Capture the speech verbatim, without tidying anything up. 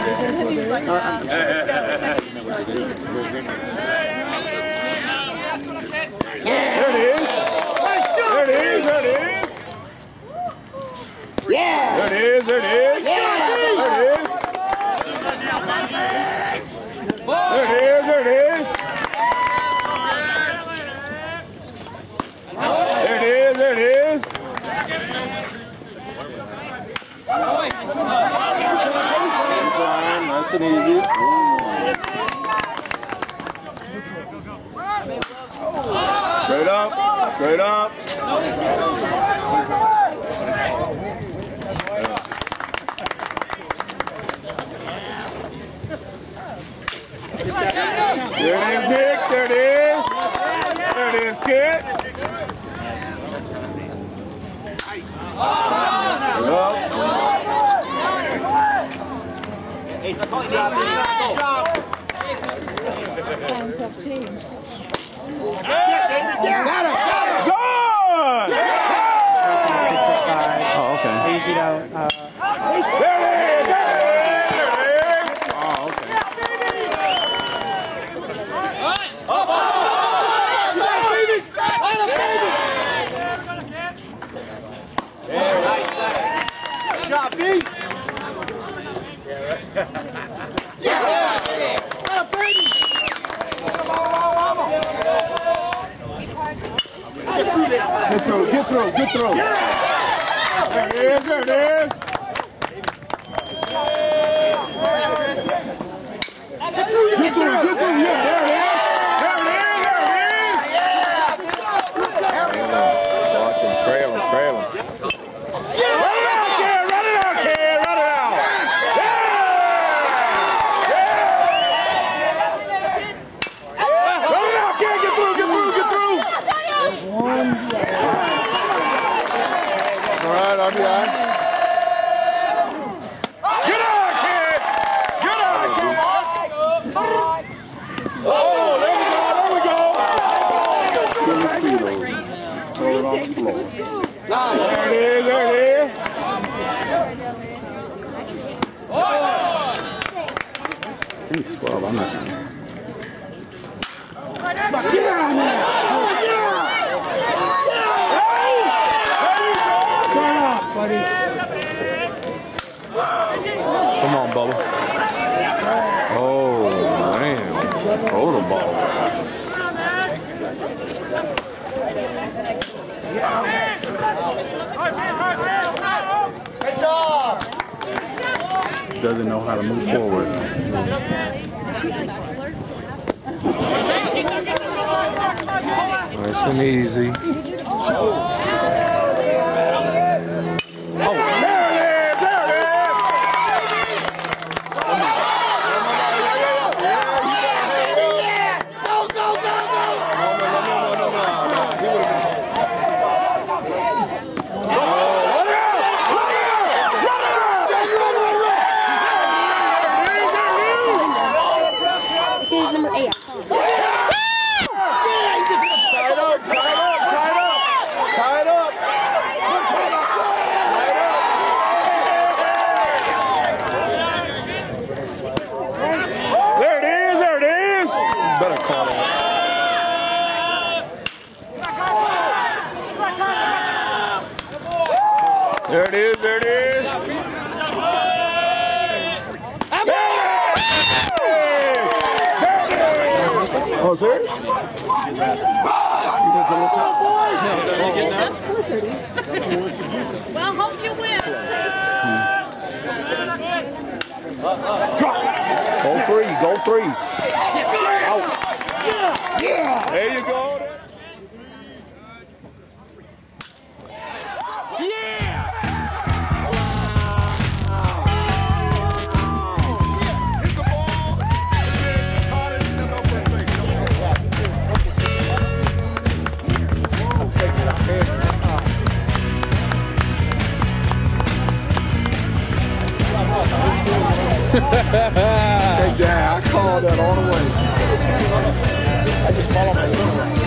There it is. There it is. There it is. Yeah. There it is. There it is. Yeah. There it is. There it is. There it is. There it is. There it is. Nice and easy. Straight up. Straight up. There it is, Nick. There it is. There it is, kid. Straight up. Times have changed. Got it! Got it! Good! Oh, okay. Easy out. Uh, There it is! There it is! Oh, okay. Good job, B! Good throw, good throw, good throw. There it is, there it is. Good throw, good throw, yeah, there it is. There it is, there it is. Watch him, trail him, trail him. Run it out, kid, run it out, kid, run it out. Yeah! Yeah! Run it out, kid, get through, get through, get through. All right, I'll be all right. Get on, kid! Get on, kid! Oh, there we go, there we go! Throw it on the floor. There it is, there it is. He's twelve, I'm not sure. Get out of here! buddy. Come on, Bubba. Oh, man. Throw the ball. Good job! Doesn't know how to move forward. Nice and easy. There it is, there it is. Oh, serious? Well, hope you win. Drop. Go three, go three. Out. Yeah. There you go. Take that. I called that all the way. I just follow my son.